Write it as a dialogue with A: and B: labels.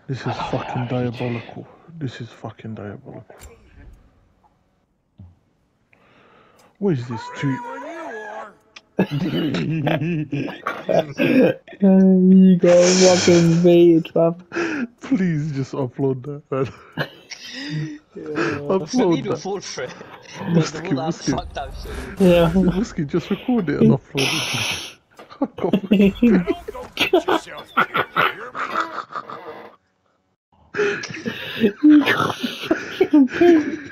A: This is fucking diabolical. This is fucking diabolical. What is this?
B: You got fucking bait, fam.
A: Please just upload that, man.
C: Upload that. Fall for it.
A: Musky.
C: Fuck that shit.
B: Yeah.
A: Musky, just record it and upload it. Fuck off.
D: Don't go get yourself killed, you hear me?
B: You got fucking bait.